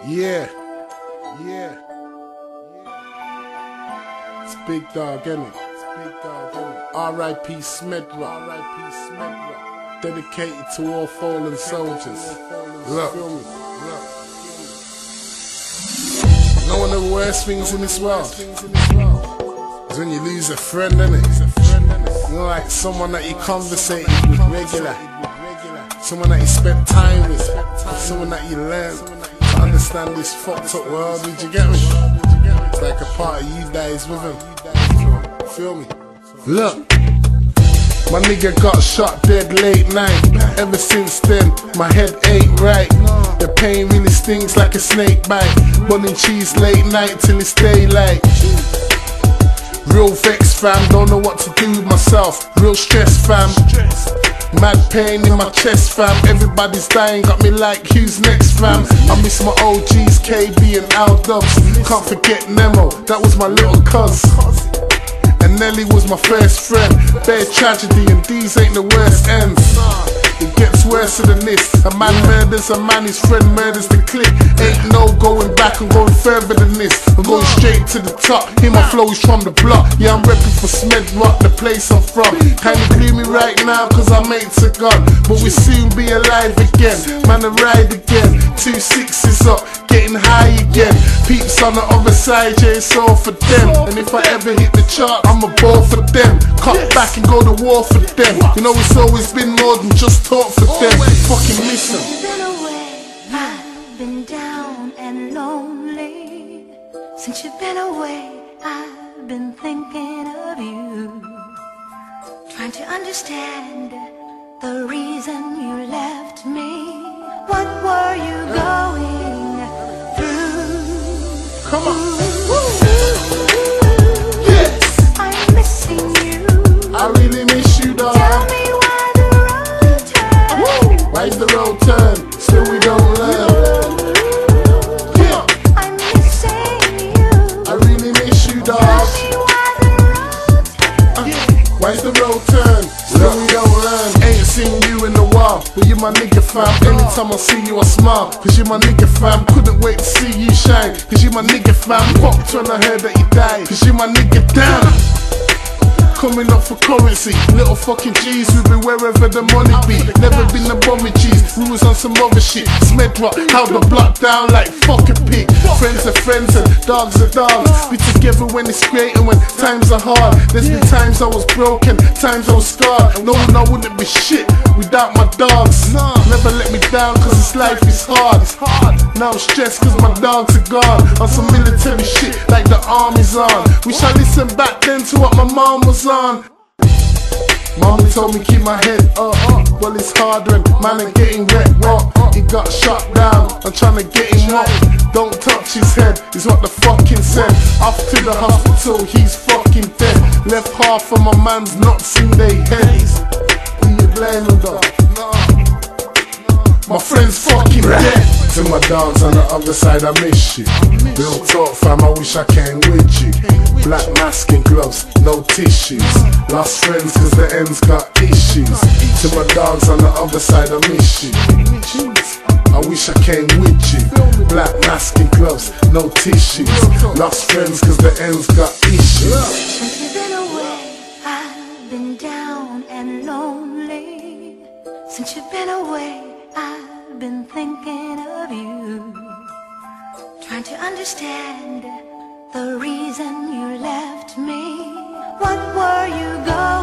Yeah, yeah. It's Big Dog, innit? R.I.P. Smedra. Dedicated to all fallen soldiers. Look. Know one of the worst things in this world is when you lose a friend, innit? You know, like someone that you conversated with regular, someone that you spent time with, someone that you learned to understand this fucked up world. Did you get me? It's like a part of you dies with him. Feel me? Look, my nigga got shot dead late night. Ever since then, my head ain't right. The pain really stings like a snake bite. Bunning cheese late night till it's daylight. Real vex fam, don't know what to do with myself. Real stress fam, mad pain in my chest fam. Everybody's dying, got me like who's next fam. I miss my OGs, KB and Al Dubs. Can't forget Nemo, that was my little cuz. And Nelly was my first friend. Bare tragedy and these ain't the worst ends. It gets worse than this. A man murders a man, his friend murders the clique. Ain't no going back, I'm going further than this. I'm going straight to the top. Hear my flows from the block. Yeah, I'm repping for Smedrock, the place I'm from. Kinda gloomy right now cause our mates are gone, but we'll soon be alive again. Man, I ride again. 2 6s up, getting high again. Peeps on the other side, yeah, it's all for them. And if I ever hit the chart, I'm a ball for them. Cut back and go to war for them. You know it's always been more than just talk for them. Fucking miss them. Since you've been away, I've been down and lonely. Since you've been away, I've been thinking of you. Trying to understand the reason you left me. What were you going through? Come on. I'm missing you. I really miss you, dog. Tell me why the road turned. Why's the road turn? Still we don't learn. Yeah. I'm missing you. I really miss you, Tell dog. me why the road turned. Why's the road turn? Still we don't learn. Ain't seen you in a while, but you my nigga fam. Anytime I see you I smile, cause you my nigga fam. Couldn't wait to see you shine, cause you my nigga fam. Popped when I heard that you died, cause you my nigga down. Coming up for currency, little fucking G's, we be wherever the money be. Never been the bummy G's, we was on some other shit. Smedrock, held the block down like fucking pig. Friends are friends and dogs are dogs. Be together when it's great and when times are hard. There's been times I was broken, times I was scarred. Knowing I wouldn't be shit without my dogs. Never let me down cause this life is hard. Now I'm stressed cause my dogs are gone. On some military shit like the army's on. Wish I listened back then to what my mom was on. Mommy told me keep my head up. Well it's hard when man ain't getting wrecked up. He got shot down, I'm trying to get him up. Don't touch his head, is what the fucking said. Off to the hospital, he's fucking dead. Left half of my man's nuts in their heads. Who you blaming though? My friend's fucking dead. To my dogs on the other side, I miss you. Real talk fam, I wish I came with you. Black mask and gloves, no tissues. Lost friends cause the ends got issues. To my dogs on the other side, I miss you. I wish I came with you. Black mask and gloves, no tissues. Lost friends cause the ends got issues. Since you've been away, I've been down and lonely. Since you've been away, I've been thinking of you. Trying to understand the reason you left me. What were you going